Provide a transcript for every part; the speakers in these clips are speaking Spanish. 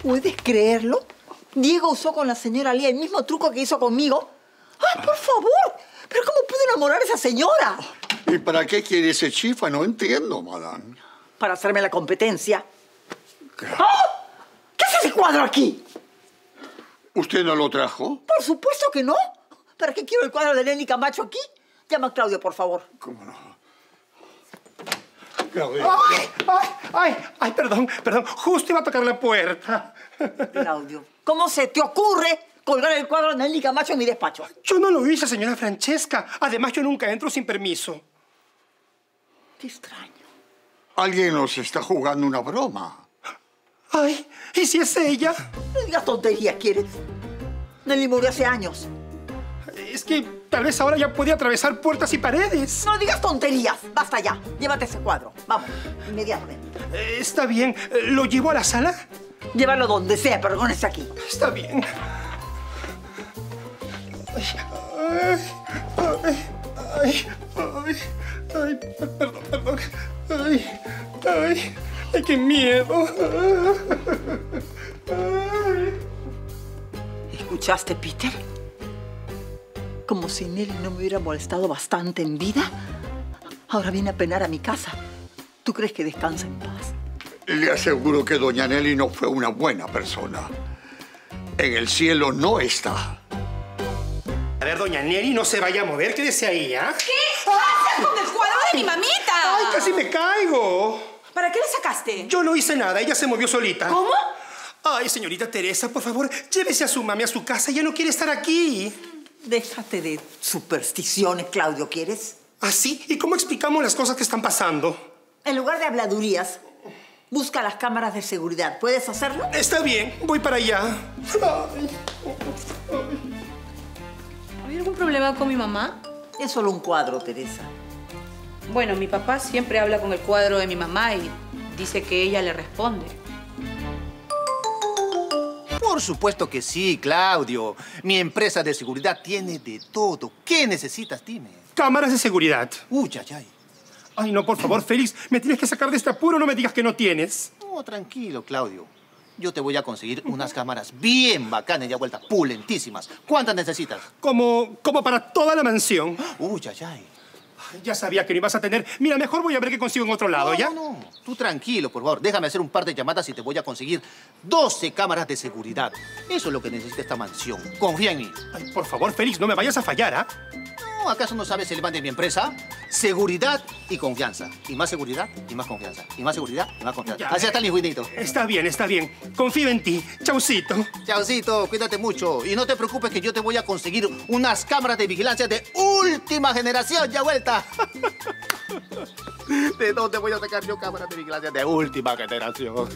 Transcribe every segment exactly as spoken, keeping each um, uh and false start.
¿Puedes creerlo? Diego usó con la señora Lía el mismo truco que hizo conmigo. ¡Ay, por favor! ¿Pero cómo pudo enamorar a esa señora? ¿Y para qué quiere ese chifa? No entiendo, madame. Para hacerme la competencia. ¡Oh! ¿Qué hace ese cuadro aquí? ¿Usted no lo trajo? Por supuesto que no. ¿Para qué quiero el cuadro de Nelly Camacho aquí? Llama a Claudio, por favor. ¿Cómo no? Claudio. ¡Ay, ay, ay! Ay, perdón, perdón. Justo iba a tocar la puerta. Claudio, ¿cómo se te ocurre colgar el cuadro de Nelly Camacho en mi despacho? Yo no lo hice, señora Francesca. Además, yo nunca entro sin permiso. Qué extraño. Alguien nos está jugando una broma. Ay, ¿y si es ella? No digas tonterías, ¿quieres? Nelly murió hace años. Es que tal vez ahora ya puede atravesar puertas y paredes. No digas tonterías. Basta ya. Llévate ese cuadro. Vamos, inmediatamente. Eh, está bien. ¿Lo llevo a la sala? Llévalo donde sea, pero no esté aquí. Está bien. Ay, ay, ay, ay, ay, ay, perdón, perdón. Ay, ay, ay, qué miedo. Ay. ¿Escuchaste, Peter? Como si Nelly no me hubiera molestado bastante en vida. Ahora viene a penar a mi casa. ¿Tú crees que descansa en paz? Le aseguro que doña Nelly no fue una buena persona. En el cielo no está. A ver, doña Nelly, no se vaya a mover. Quédese ahí, ¿ah? ¿Qué pasa con el cuadro de mi mamita? ¡Ay, casi me caigo! ¿Para qué lo sacaste? Yo no hice nada. Ella se movió solita. ¿Cómo? Ay, señorita Teresa, por favor, llévese a su mami a su casa. Ella no quiere estar aquí. Déjate de supersticiones, Claudio, ¿quieres? ¿Ah, sí? ¿Y cómo explicamos las cosas que están pasando? En lugar de habladurías, busca las cámaras de seguridad. ¿Puedes hacerlo? Está bien, voy para allá. Ay. ¿Hay algún problema con mi mamá? Es solo un cuadro, Teresa. Bueno, mi papá siempre habla con el cuadro de mi mamá y dice que ella le responde. Por supuesto que sí, Claudio. Mi empresa de seguridad tiene de todo. ¿Qué necesitas? Dime. Cámaras de seguridad. Uy, ay, ay. Ay, no, por favor, Félix. Me tienes que sacar de este apuro. No me digas que no tienes. No, tranquilo, Claudio. Yo te voy a conseguir unas cámaras bien bacanas, ya vuelta, pulentísimas. ¿Cuántas necesitas? Como, como para toda la mansión. Uy, ay, ay. Ay, ya sabía que no ibas a tener. Mira, mejor voy a ver qué consigo en otro lado, No, ¿ya? no, no. Tú tranquilo, por favor. Déjame hacer un par de llamadas y te voy a conseguir doce cámaras de seguridad. Eso es lo que necesita esta mansión. Confía en mí. Ay, por favor, Félix, no me vayas a fallar, ¿ah? No, ¿acaso no sabes el lema de mi empresa? Seguridad y confianza. Y más seguridad y más confianza. Y más seguridad y más confianza. Ya. Así está el juidito. Está bien, está bien. Confío en ti. Chaucito. Chaucito, cuídate mucho. Y no te preocupes que yo te voy a conseguir unas cámaras de vigilancia de última generación, ya vuelta. ¿De dónde voy a sacar yo cámaras de vigilancia de última generación?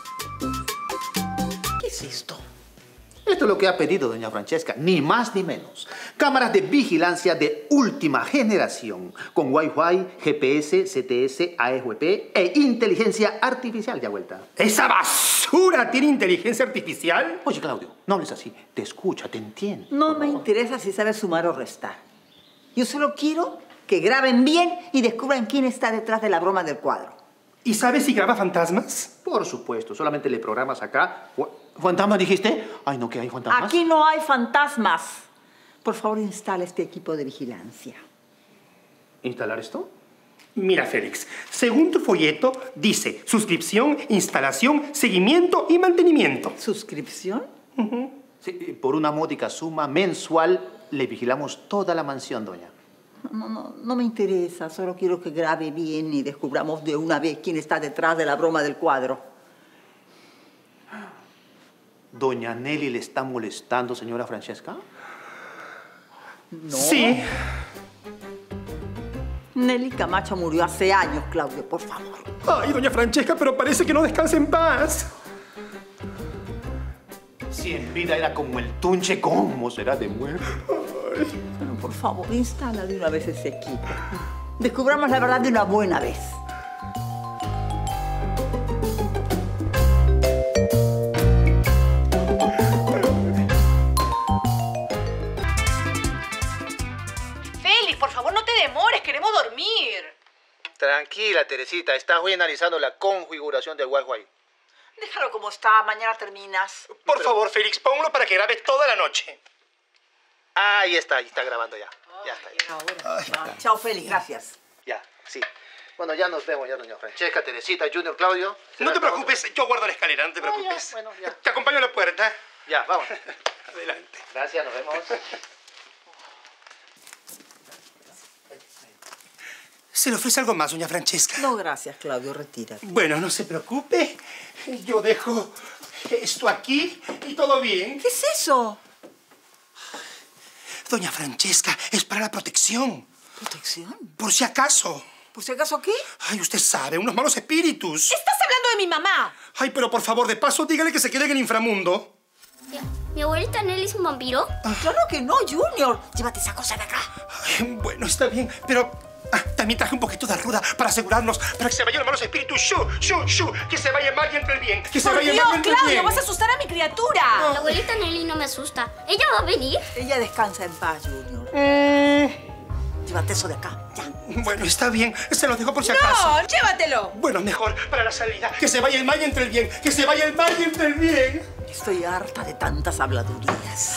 ¿Qué es esto? Esto es lo que ha pedido doña Francesca, ni más ni menos. Cámaras de vigilancia de última generación, con Wi-Fi, G P S, C T S, A E V P e inteligencia artificial, ya vuelta. ¿Esa basura tiene inteligencia artificial? Oye, Claudio, no hables así. Te escucha, te entiende. No me interesa si sabes sumar o restar. Yo solo quiero que graben bien y descubran quién está detrás de la broma del cuadro. ¿Y sabes si graba fantasmas? Por supuesto, solamente le programas acá. ¿Fantasmas dijiste? Ay, no, que hay fantasmas. Aquí no hay fantasmas. Por favor, instala este equipo de vigilancia. ¿Instalar esto? Mira, Félix, según tu folleto, dice suscripción, instalación, seguimiento y mantenimiento. ¿Suscripción? Uh-huh. Sí, por una módica suma mensual le vigilamos toda la mansión, doña. No, no, no me interesa. Solo quiero que grabe bien y descubramos de una vez quién está detrás de la broma del cuadro. ¿Doña Nelly le está molestando, señora Francesca? No. Sí. Nelly Camacho murió hace años, Claudio, por favor. Ay, doña Francesca, pero parece que no descansa en paz. Si en vida era como el tunche, ¿cómo será de muerte? Bueno, por favor, instala de una vez ese equipo. Descubramos la verdad de una buena vez. Félix, por favor, no te demores, queremos dormir. Tranquila, Teresita. Estás hoy analizando la configuración del Wi-Fi. Déjalo como está, mañana terminas. Por favor, Félix, ponlo para que grabe toda la noche. Ah, ahí está, ahí está grabando ya. Ya está. Ya. Ah, chao, Félix, gracias. Ya, sí. Bueno, ya nos vemos ya, doña Francesca, Teresita, Junior, Claudio. No te preocupes, yo guardo la escalera, no te Ah, ya, preocupes. bueno, ya. Te acompaño a la puerta. Ya, vamos. Adelante. Gracias, nos vemos. ¿Se le ofrece algo más, doña Francesca? No, gracias, Claudio, retírate. Bueno, no se preocupe. Yo dejo esto aquí y todo bien. ¿Qué es eso? Doña Francesca, es para la protección. ¿Protección? Por si acaso. ¿Por si acaso qué? Ay, usted sabe, unos malos espíritus. ¡Estás hablando de mi mamá! Ay, pero por favor, de paso, dígale que se quede en el inframundo. Tía, ¿mi abuelita Nelly es un vampiro? Claro que no, Junior. Llévate esa cosa de acá. Ay, bueno, está bien, pero ah, también traje un poquito de ruda para asegurarnos, para que se vayan los malos espíritus. ¡Shu, shu, shu! Que se vaya el mal y entre el bien. Que se ¡Por vaya el Dios, mal y entre el Claudio! bien. ¡Vas a asustar a mi criatura! La abuelita Nelly no me asusta. ¿Ella va a venir? Ella descansa en paz, Junior. Mm, Llévate eso de acá, ya. bueno, está bien. Se lo dejo por si acaso. ¡No! ¡Llévatelo! Bueno, mejor para la salida. Que se vaya el mal y entre el bien. Que se vaya el mal y entre el bien. Estoy harta de tantas habladurías.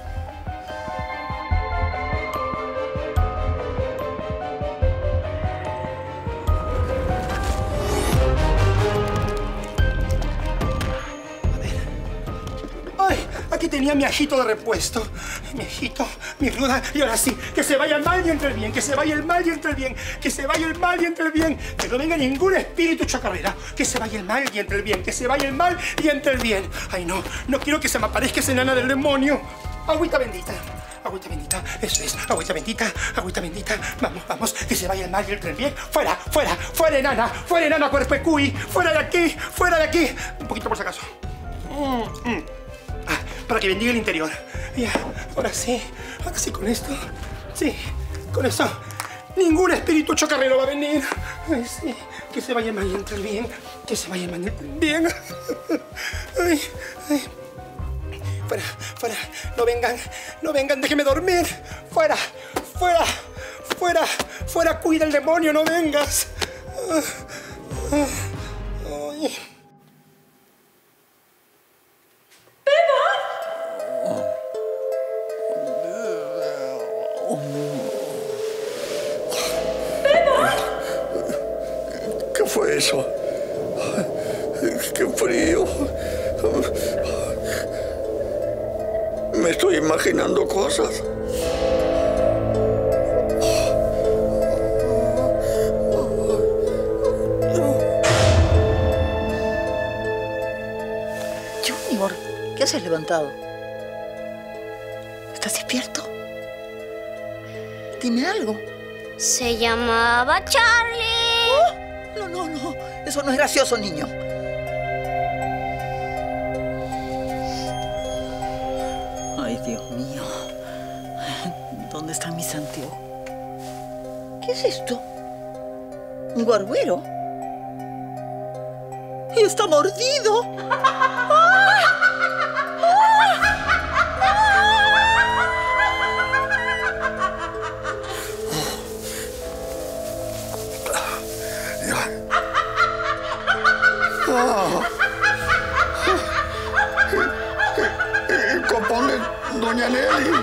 Ay, aquí tenía mi ajito de repuesto. Mi ajito, mi ruda. Y ahora sí, que se vaya el mal y entre el bien. Que se vaya el mal y entre el bien. Que se vaya el mal y entre el bien. Que no venga ningún espíritu chacarrera. Que se vaya el mal y entre el bien. Que se vaya el mal y entre el bien. Ay, no, no quiero que se me aparezca esa enana del demonio. Agüita bendita. Agüita bendita, eso es, agüita bendita, agüita bendita. Vamos, vamos, que se vaya el mal y entre el bien. Fuera, fuera, fuera enana, fuera enana, cuerpo de cuy. Fuera de aquí, fuera de aquí. Un poquito por si acaso. Mm, mm. Ah, para que bendiga el interior. Ya, ahora sí, ahora sí con esto. Sí, con esto. Ningún espíritu chocarrero va a venir. Ay, sí, que se vaya el mal y entre el bien. Que se vaya el mal y entre el bien. Ay, ay. Fuera, fuera, no vengan, no vengan, déjeme dormir. Fuera, fuera, fuera, fuera, cuida el demonio, no vengas. Ay. ¿Qué fue eso? ¡Qué frío! Me estoy imaginando cosas. Junior, ¿qué haces levantado? ¿Estás despierto? Dime algo. Se llamaba Charlie. No, no, no. Eso no es gracioso, niño. Ay, Dios mío. ¿Dónde están mis anteojos? ¿Qué es esto? ¿Un guarguero? ¡Y está mordido! El copón de doña Nelly.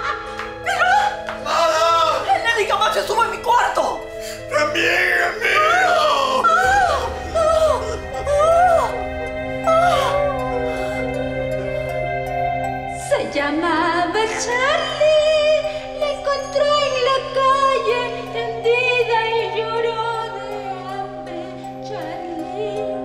¡El Nelly Camacho estuvo en mi cuarto! ¡También el mío! Se llamaba Charlie, la encontró en la calle, tendida y lloró de hambre. Charlie.